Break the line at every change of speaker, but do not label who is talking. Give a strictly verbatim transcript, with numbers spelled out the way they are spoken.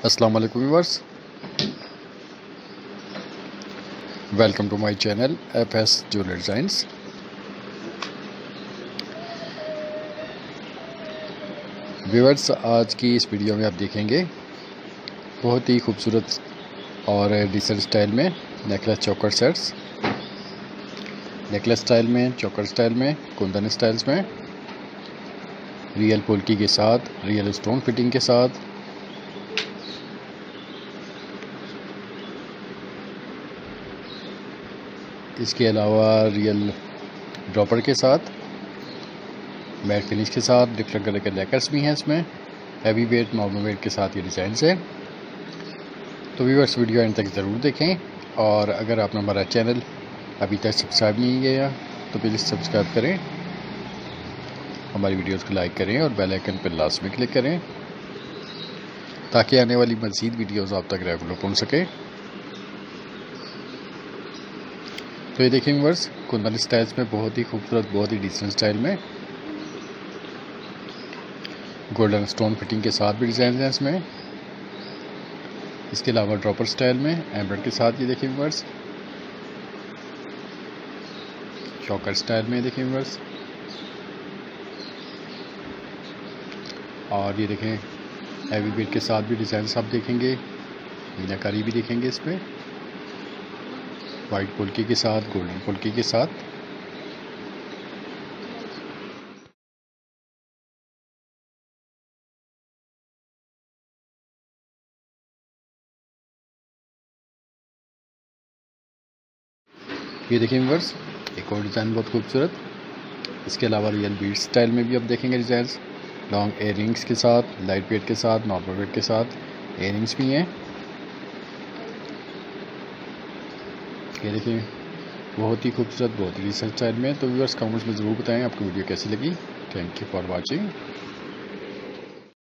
अस्सलाम वालेकुम viewers, welcome to my channel F S jewellery designs. Viewers, आज की इस वीडियो में आप देखेंगे बहुत ही खूबसूरत और डिसेंट स्टाइल में necklace choker sets, necklace style में, चोकर स्टाइल में, कुंदन स्टाइल्स में, रियल पोल्की के साथ, रियल स्टोन फिटिंग के साथ, इसके अलावा रियल ड्रॉपर के साथ, मैट फिनिश के साथ, डिफरेंट कलर के लैकर्स भी हैं इसमें, हैवी वेट, नॉर्मल वेट के साथ ये डिज़ाइन है। तो व्यूअर्स, वीडियो एंड तक ज़रूर देखें, और अगर आपने हमारा चैनल अभी तक सब्सक्राइब नहीं किया तो प्लीज़ सब्सक्राइब करें, हमारी वीडियोस को लाइक करें और बेल आइकन पर लास्ट में क्लिक करें ताकि आने वाली मज़ीद वीडियोस आप तक रेगुलर पहुंच सके। तो ये देखिए व्यूअर्स, कुंदन स्टाइल्स में बहुत ही खूबसूरत, बहुत ही डिसेंट स्टाइल में गोल्डन स्टोन फिटिंग के साथ भी डिज़ाइन हैं इसमें। इसके अलावा ड्रॉपर स्टाइल में एम्ब्रॉयडरी के साथ ये देखिए व्यूअर्स, चोकर स्टाइल में देखिए व्यूअर्स, और ये देखें हैवी वेट के साथ भी डिज़ाइन आप देखेंगे, मीनाकारी भी देखेंगे इसमें, वाइट पोल्की के साथ, गोल्डन पोल्की के साथ। ये देखें व्यूअर्स, एक और डिज़ाइन बहुत खूबसूरत। इसके अलावा रियल बीड स्टाइल में भी आप देखेंगे डिज़ाइन, लॉन्ग एयरिंग्स के साथ, लाइट वेट के साथ, नॉर्मल वेट के साथ एयरिंग्स भी हैं। ये देखिए बहुत ही खूबसूरत, बहुत ही रिसेंट स्टाइल में। तो व्यूअर्स, कमेंट्स में ज़रूर बताएं आपको वीडियो कैसी लगी। Thank you for watching.